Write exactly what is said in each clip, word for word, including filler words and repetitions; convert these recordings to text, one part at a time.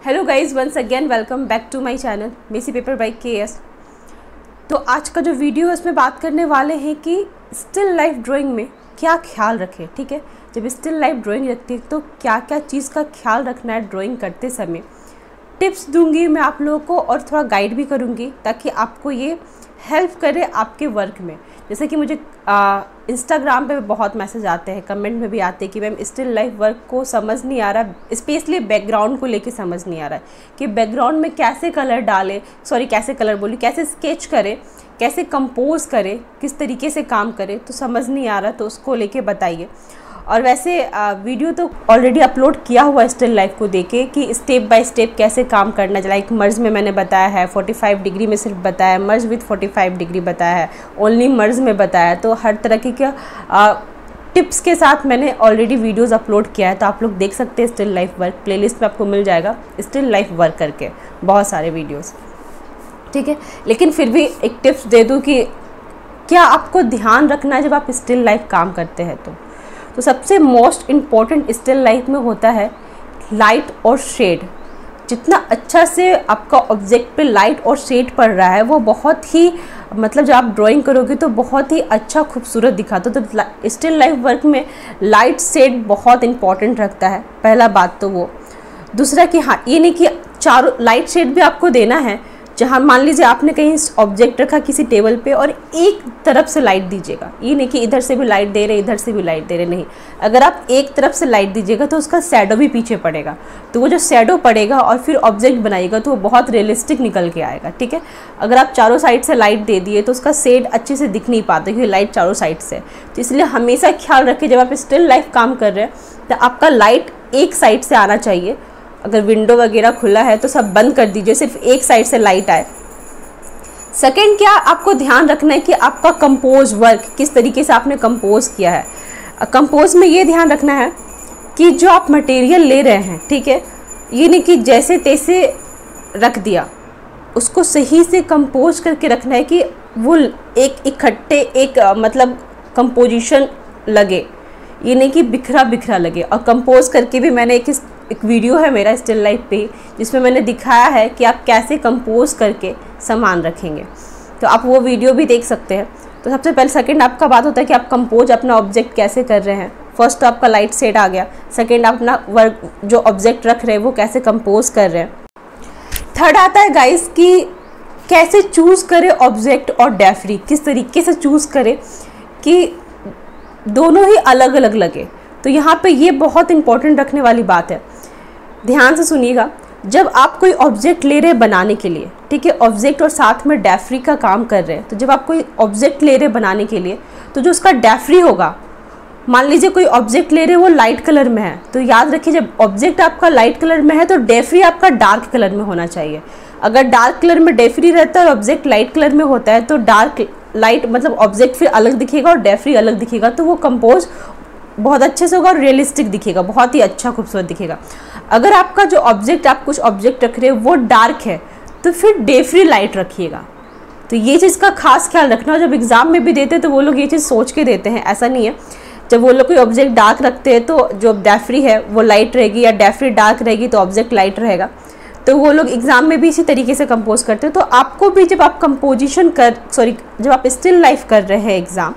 Hello guys, once again welcome back to my channel messy paper by K S. तो आज का जो video है उसमें बात करने वाले हैं कि स्टिल लाइफ ड्राइंग में क्या ख्याल रखें। ठीक है, जब स्टिल लाइफ ड्राइंग रखती है तो क्या क्या चीज़ का ख्याल रखना है ड्राइंग करते समय। टिप्स दूंगी मैं आप लोगों को और थोड़ा गाइड भी करूंगी ताकि आपको ये हेल्प करे आपके वर्क में। जैसे कि मुझे इंस्टाग्राम पे बहुत मैसेज आते हैं, कमेंट में भी आते हैं कि मैम स्टिल लाइफ वर्क को समझ नहीं आ रहा, स्पेशली बैकग्राउंड को लेके समझ नहीं आ रहा है कि बैकग्राउंड में कैसे कलर डालें, सॉरी कैसे कलर बोली कैसे स्केच करें, कैसे कंपोज करें, किस तरीके से काम करें, तो समझ नहीं आ रहा, तो उसको लेके बताइए। और वैसे वीडियो तो ऑलरेडी अपलोड किया हुआ स्टिल लाइफ को देके कि स्टेप बाय स्टेप कैसे काम करना है। लाइक मर्ज में मैंने बताया है, पैंतालीस डिग्री में सिर्फ बताया है, मर्ज विथ पैंतालीस डिग्री बताया है, ओनली मर्ज में बताया है। तो हर तरह की क्या टिप्स के साथ मैंने ऑलरेडी वीडियोस अपलोड किया है, तो आप लोग देख सकते हैं। स्टिल लाइफ वर्क प्लेलिस्ट में आपको मिल जाएगा स्टिल लाइफ वर्क करके बहुत सारे वीडियोज़। ठीक है, लेकिन फिर भी एक टिप्स दे दूँ कि क्या आपको ध्यान रखना है जब आप स्टिल लाइफ काम करते हैं। तो तो सबसे मोस्ट इम्पॉर्टेंट स्टिल लाइफ में होता है लाइट और शेड। जितना अच्छा से आपका ऑब्जेक्ट पे लाइट और शेड पड़ रहा है वो बहुत ही मतलब जब आप ड्राइंग करोगे तो बहुत ही अच्छा खूबसूरत दिखाता है। तो स्टिल लाइफ वर्क में लाइट शेड बहुत इंपॉर्टेंट रखता है, पहला बात तो वो। दूसरा कि हाँ, ये नहीं कि चारों लाइट शेड भी आपको देना है। जहाँ मान लीजिए आपने कहीं ऑब्जेक्ट रखा किसी टेबल पे और एक तरफ से लाइट दीजिएगा, ये नहीं कि इधर से भी लाइट दे रहे इधर से भी लाइट दे रहे, नहीं। अगर आप एक तरफ से लाइट दीजिएगा तो उसका शैडो भी पीछे पड़ेगा, तो वो जो शैडो पड़ेगा और फिर ऑब्जेक्ट बनाइएगा तो वो बहुत रियलिस्टिक निकल के आएगा। ठीक है, अगर आप चारों साइड से लाइट दे दिए तो उसका शेड अच्छे से दिख नहीं पाता क्योंकि लाइट चारों साइड से। तो इसलिए हमेशा ख्याल रखिए जब आप स्टिल लाइफ काम कर रहे हैं तो आपका लाइट एक साइड से आना चाहिए। अगर विंडो वगैरह खुला है तो सब बंद कर दीजिए, सिर्फ एक साइड से लाइट आए। सेकंड, क्या आपको ध्यान रखना है कि आपका कंपोज वर्क किस तरीके से आपने कंपोज किया है। कंपोज में ये ध्यान रखना है कि जो आप मटेरियल ले रहे हैं, ठीक है, ये नहीं कि जैसे तैसे रख दिया, उसको सही से कंपोज करके रखना है कि वो एक इकट्ठे एक मतलब कंपोजिशन लगे, ये नहीं कि बिखरा बिखरा लगे। और कंपोज करके भी मैंने एक एक वीडियो है मेरा स्टिल लाइफ पे जिसमें मैंने दिखाया है कि आप कैसे कंपोज करके सामान रखेंगे, तो आप वो वीडियो भी देख सकते हैं। तो सबसे पहले सेकंड आपका बात होता है कि आप कंपोज अपना ऑब्जेक्ट कैसे कर रहे हैं। फर्स्ट तो आपका लाइट शेड आ गया, सेकंड आप अपना वर्क जो ऑब्जेक्ट रख रहे हैं वो कैसे कंपोज कर रहे हैं। थर्ड आता है गाइस कि कैसे चूज़ करें ऑब्जेक्ट और डेफ्री, किस तरीके से चूज़ करें कि दोनों ही अलग अलग लगे। तो यहाँ पे ये बहुत इंपॉर्टेंट रखने वाली बात है, ध्यान से सुनिएगा। जब आप कोई ऑब्जेक्ट ले रहे हैं बनाने के लिए, ठीक है, ऑब्जेक्ट और साथ में डेफ्री का काम कर रहे हैं, तो जब आप कोई ऑब्जेक्ट ले रहे हैं बनाने के लिए तो जो उसका डेफ्री होगा, मान लीजिए कोई ऑब्जेक्ट ले रहे हैं वो लाइट कलर में है, तो याद रखिए जब ऑब्जेक्ट आपका लाइट कलर में है तो डेफ्री आपका डार्क कलर में होना चाहिए। अगर डार्क कलर में डेफ्री रहता है और ऑब्जेक्ट लाइट कलर में होता है तो डार्क लाइट मतलब ऑब्जेक्ट फिर अलग दिखेगा और डेफ्री अलग दिखेगा, तो वो कंपोज बहुत अच्छे से होगा और रियलिस्टिक दिखेगा, बहुत ही अच्छा खूबसूरत दिखेगा। अगर आपका जो ऑब्जेक्ट आप कुछ ऑब्जेक्ट रख रहे हो वो डार्क है तो फिर डेफ्री लाइट रखिएगा। तो ये चीज़ का खास ख्याल रखना। जब एग्ज़ाम में भी देते हैं तो वो लोग ये चीज़ सोच के देते हैं, ऐसा नहीं है। जब वो लोग कोई ऑब्जेक्ट डार्क रखते हैं तो जो डेफ्री है वो लाइट रहेगी, या डेफ्री डार्क रहेगी तो ऑब्जेक्ट लाइट रहेगा। तो वो लोग एग्ज़ाम में भी इसी तरीके से कंपोज करते हैं। तो आपको भी जब आप कंपोजिशन कर सॉरी जब आप स्टिल लाइफ कर रहे हैं एग्ज़ाम,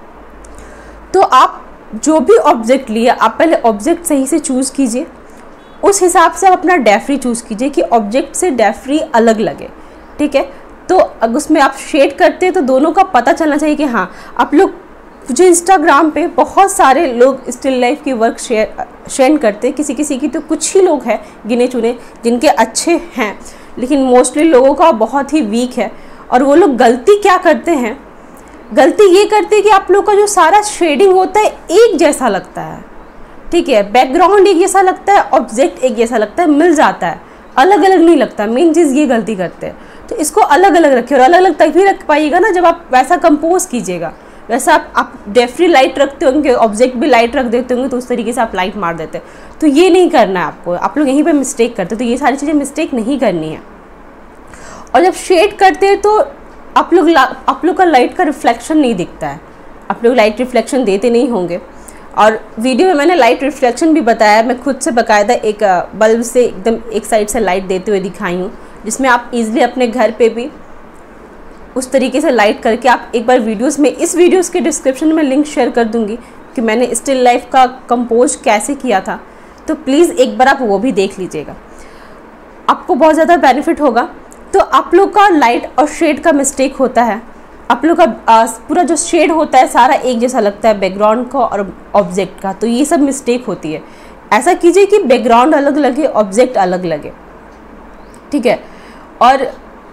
तो आप जो भी ऑब्जेक्ट लिए आप पहले ऑब्जेक्ट सही से चूज़ कीजिए, उस हिसाब से आप अपना डेफ्री चूज़ कीजिए कि ऑब्जेक्ट से डेफ्री अलग लगे। ठीक है, तो अगर उसमें आप शेड करते हैं तो दोनों का पता चलना चाहिए कि हाँ आप लोग जो इंस्टाग्राम पे बहुत सारे लोग स्टिल लाइफ की वर्क शेयर शेयर करते हैं, किसी किसी की तो कुछ ही लोग हैं गिने चुने जिनके अच्छे हैं, लेकिन मोस्टली लोगों का बहुत ही वीक है। और वो लोग गलती क्या करते हैं, गलती ये करते हैं कि आप लोग का जो सारा शेडिंग होता है एक जैसा लगता है, ठीक है, बैकग्राउंड एक जैसा लगता है, ऑब्जेक्ट एक जैसा लगता है, मिल जाता है, अलग अलग नहीं लगता। मेन चीज़ ये गलती करते हैं, तो इसको अलग अलग रखिए। और अलग अलग तभी रख पाइएगा ना जब आप वैसा कंपोज कीजिएगा। वैसा आप, आप डेफ्री लाइट रखते होंगे, ऑब्जेक्ट भी लाइट रख देते होंगे, तो उस तरीके से आप लाइट मार देते हैं, तो ये नहीं करना है आपको। आप लोग यहीं पे मिस्टेक करते हैं, तो ये सारी चीज़ें मिस्टेक नहीं करनी है। और जब शेड करते हैं तो आप लोग आप लोग का लाइट का रिफ्लेक्शन नहीं दिखता है, आप लोग लाइट रिफ्लेक्शन देते नहीं होंगे। और वीडियो में मैंने लाइट रिफ्लेक्शन भी बताया, मैं खुद से बाकायदा एक बल्ब से एकदम एक साइड से लाइट देते हुए दिखाई हूँ, जिसमें आप इजीली अपने घर पे भी उस तरीके से लाइट करके आप एक बार वीडियोस में, इस वीडियोस के डिस्क्रिप्शन में लिंक शेयर कर दूँगी कि मैंने स्टिल लाइफ का कंपोज कैसे किया था, तो प्लीज़ एक बार आप वो भी देख लीजिएगा, आपको बहुत ज़्यादा बेनिफिट होगा। तो आप लोग का लाइट और शेड का मिस्टेक होता है, आप लोग का आ, पूरा जो शेड होता है सारा एक जैसा लगता है बैकग्राउंड का और ऑब्जेक्ट का, तो ये सब मिस्टेक होती है। ऐसा कीजिए कि बैकग्राउंड अलग लगे, ऑब्जेक्ट अलग लगे, ठीक है। और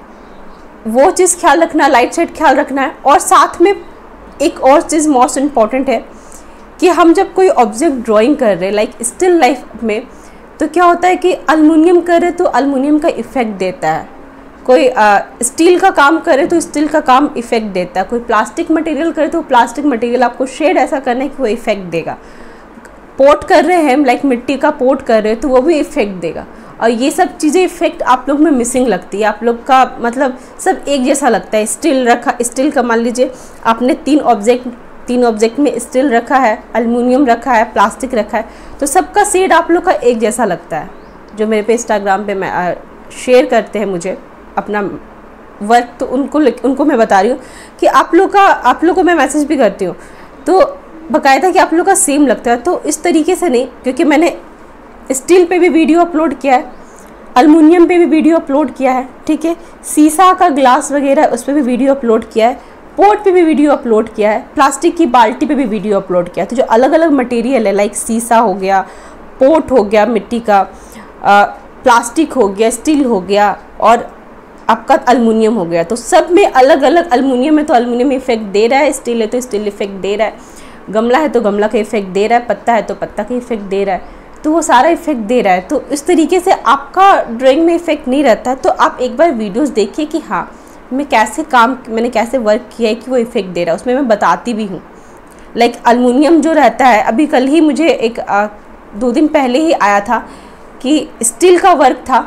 वो चीज़ ख्याल रखना, लाइट शेड ख्याल रखना है। और साथ में एक और चीज़ मोस्ट इम्पॉर्टेंट है कि हम जब कोई ऑब्जेक्ट ड्राइंग कर रहे हैं लाइक स्टिल लाइफ में, तो क्या होता है कि अल्मुनियम कर रहे तो अल्मुनियम का इफ़ेक्ट देता है, कोई स्टील का काम करे तो स्टील का काम इफ़ेक्ट देता है, कोई प्लास्टिक मटेरियल करे तो प्लास्टिक मटेरियल आपको शेड ऐसा करना है कि वो इफ़ेक्ट देगा। पोट कर रहे हैं लाइक मिट्टी का पोट कर रहे हैं तो वो भी इफ़ेक्ट देगा। और ये सब चीज़ें इफ़ेक्ट आप लोग में मिसिंग लगती है, आप लोग का मतलब सब एक जैसा लगता है। स्टील रखा, स्टील का मान लीजिए आपने तीन ऑब्जेक्ट तीन ऑब्जेक्ट में स्टील रखा है, अल्मुनियम रखा है, प्लास्टिक रखा है, तो सबका शेड आप लोग का एक जैसा लगता है। जो मेरे पे इंस्टाग्राम पे मैं शेयर करते हैं मुझे अपना वर्क, तो उनको उनको मैं बता रही हूँ कि आप लोग का आप लोग को मैं मैसेज भी करती हूँ तो बाकायदा कि आप लोग का सेम लगता है। तो इस तरीके से नहीं, क्योंकि मैंने स्टील पे भी वीडियो अपलोड किया है, अल्मुनियम पे भी वीडियो अपलोड किया है, ठीक है, शीशा का ग्लास वगैरह उस पर भी वीडियो अपलोड किया है, पोट पे भी वीडियो अपलोड किया है, प्लास्टिक की बाल्टी पे भी वीडियो अपलोड किया है। तो जो अलग अलग मटेरियल है लाइक शीशा हो गया, पोट हो गया मिट्टी का, आ, प्लास्टिक हो गया, स्टील हो गया और आपका अल्मुनियम हो गया, तो सब में अलग अलग, अल्मुनियम है तो अल्मुनियम इफेक्ट दे रहा है, स्टील है तो स्टील इफेक्ट दे रहा है, गमला है तो गमला का इफेक्ट दे रहा है, पत्ता है तो पत्ता का इफेक्ट दे रहा है, तो वो सारा इफेक्ट दे रहा है। तो इस तरीके से आपका ड्राइंग में इफेक्ट नहीं रहता। तो आप एक बार वीडियोस देखिए कि हाँ मैं कैसे काम मैंने कैसे वर्क किया है कि वो इफेक्ट दे रहा है, उसमें मैं बताती भी हूँ। लाइक अल्मुनियम जो रहता है, अभी कल ही मुझे एक आ, दो दिन पहले ही आया था कि स्टील का वर्क था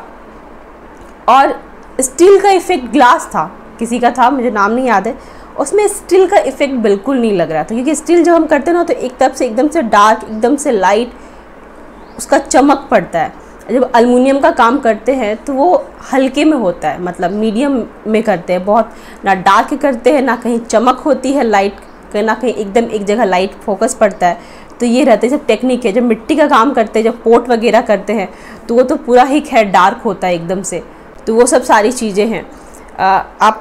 और स्टील का इफ़ेक्ट ग्लास था, किसी का था, मुझे नाम नहीं याद है, उसमें स्टील का इफ़ेक्ट बिल्कुल नहीं लग रहा था, क्योंकि स्टील जब हम करते हैं ना तो एक तरफ से एकदम से डार्क, एकदम से लाइट, उसका चमक पड़ता है। जब अल्मुनियम का काम करते हैं तो वो हल्के में होता है, मतलब मीडियम में करते हैं, बहुत ना डार्क करते हैं, ना कहीं चमक होती है लाइट, ना कहीं एकदम एक जगह लाइट फोकस पड़ता है। तो ये रहते सब टेक्निक है। जब मिट्टी का काम करते हैं, जब पोट वगैरह करते हैं तो वो तो पूरा ही खैर डार्क होता है एकदम से, तो वो सब सारी चीज़ें हैं। आप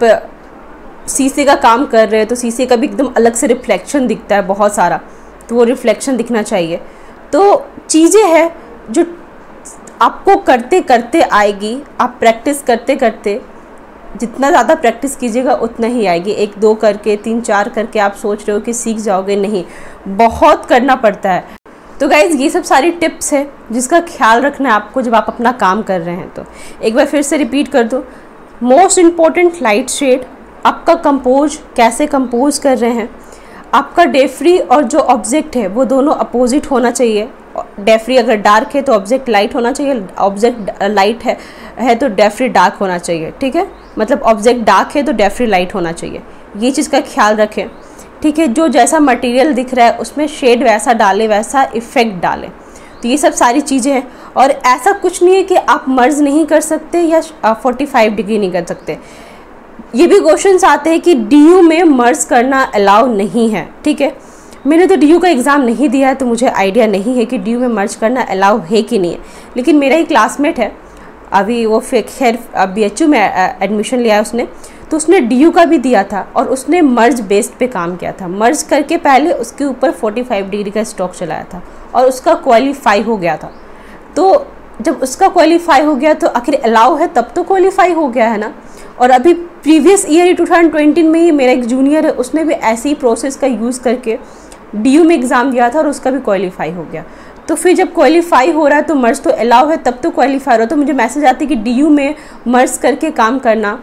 शीशे का काम कर रहे हैं तो शीशे का भी एकदम अलग से रिफ्लेक्शन दिखता है बहुत सारा, तो वो रिफ्लेक्शन दिखना चाहिए। तो चीज़ें हैं जो आपको करते करते आएगी, आप प्रैक्टिस करते करते, जितना ज़्यादा प्रैक्टिस कीजिएगा उतना ही आएगी। एक दो करके, तीन चार करके आप सोच रहे हो कि सीख जाओगे, नहीं, बहुत करना पड़ता है। तो गाइज़ ये सब सारी टिप्स है जिसका ख्याल रखना है आपको जब आप अपना काम कर रहे हैं। तो एक बार फिर से रिपीट कर दो, मोस्ट इम्पॉर्टेंट लाइट शेड, आपका कंपोज कैसे कंपोज कर रहे हैं, आपका डेफ्री और जो ऑब्जेक्ट है वो दोनों अपोजिट होना चाहिए। डेफ्री अगर डार्क है तो ऑब्जेक्ट लाइट होना चाहिए, ऑब्जेक्ट लाइट है है तो डेफ्री डार्क होना चाहिए, ठीक है, मतलब ऑब्जेक्ट डार्क है तो डेफ्री लाइट होना चाहिए। ये चीज़ का ख्याल रखें, ठीक है। जो जैसा मटेरियल दिख रहा है उसमें शेड वैसा डालें, वैसा इफ़ेक्ट डालें। तो ये सब सारी चीज़ें हैं। और ऐसा कुछ नहीं है कि आप मर्ज नहीं कर सकते या फोर्टी फाइव डिग्री नहीं कर सकते। ये भी क्वेश्चंस आते हैं कि डी यू में मर्ज करना अलाउ नहीं है, ठीक है। मैंने तो डी यू का एग्ज़ाम नहीं दिया है तो मुझे आइडिया नहीं है कि डी यू में मर्ज करना अलाउ है कि नहीं है, लेकिन मेरा ही क्लासमेट है, अभी वो खैर बी एच यू में एडमिशन लिया है उसने, तो उसने डी यू का भी दिया था और उसने मर्ज बेस्ड पे काम किया था। मर्ज करके पहले उसके ऊपर फोर्टी फाइव डिग्री का स्टॉक चलाया था और उसका क्वालिफाई हो गया था। तो जब उसका क्वालिफाई हो गया तो आखिर अलाउ है, तब तो क्वालिफाई हो गया है ना। और अभी previous year two thousand twenty में ही मेरा एक जूनियर है, उसने भी ऐसी ही प्रोसेस का यूज़ करके डी यू में एग्ज़ाम दिया था और उसका भी क्वालिफाई हो गया। तो फिर जब क्वालिफाई हो रहा है तो मर्ज तो अलाउ है, तब तो क्वालिफाई हो रहा है। तो मुझे मैसेज आती है कि डी यू में मर्ज करके काम करना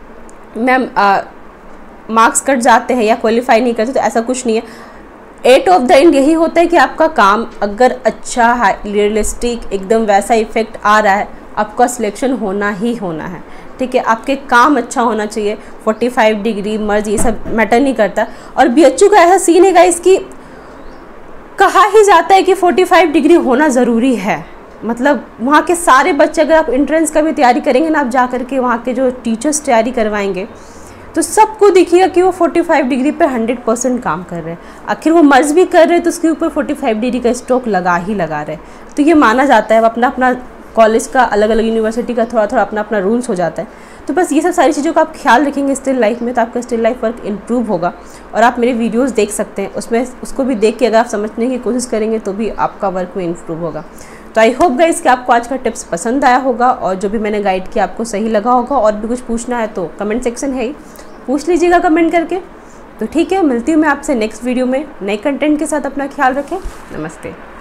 मैम मार्क्स कट जाते हैं या क्वालिफाई नहीं करते, तो ऐसा कुछ नहीं है। एट ऑफ द एंड यही होता है कि आपका काम अगर अच्छा है, रियलिस्टिक एकदम वैसा इफेक्ट आ रहा है, आपका सिलेक्शन होना ही होना है, ठीक है। आपके काम अच्छा होना चाहिए, फोर्टी फाइव डिग्री मर्ज ये सब मैटर नहीं करता। और बी एच यू का ऐसा सीन है गाइस कि कहा ही जाता है कि पैंतालीस डिग्री होना ज़रूरी है। मतलब वहाँ के सारे बच्चे, अगर आप एंट्रेंस का भी तैयारी करेंगे ना, आप जा कर के वहाँ के जो टीचर्स तैयारी करवाएंगे तो सबको दिखिएगा कि वो पैंतालीस डिग्री पे सौ परसेंट काम कर रहे हैं। आखिर वो मर्ज भी कर रहे हैं तो उसके ऊपर पैंतालीस डिग्री का स्ट्रोक लगा ही लगा रहे हैं। तो ये माना जाता है। अब अपना अपना कॉलेज का, अलग अलग यूनिवर्सिटी का थोड़ा थोड़ा अपना अपना रूल्स हो जाता है। तो बस ये सब सारी चीज़ों का आप ख्याल रखेंगे स्टिल लाइफ में, तो आपका स्टिल लाइफ वर्क इम्प्रूव होगा। और आप मेरे वीडियोस देख सकते हैं, उसमें उसको भी देख के अगर आप समझने की कोशिश करेंगे तो भी आपका वर्क में इम्प्रूव होगा। तो आई होप गाइस कि आपको आज का टिप्स पसंद आया होगा और जो भी मैंने गाइड किया आपको सही लगा होगा। और भी कुछ पूछना है तो कमेंट सेक्शन है ही, पूछ लीजिएगा कमेंट करके। तो ठीक है, मिलती हूँ मैं आपसे नेक्स्ट वीडियो में नए कंटेंट के साथ। अपना ख्याल रखें। नमस्ते।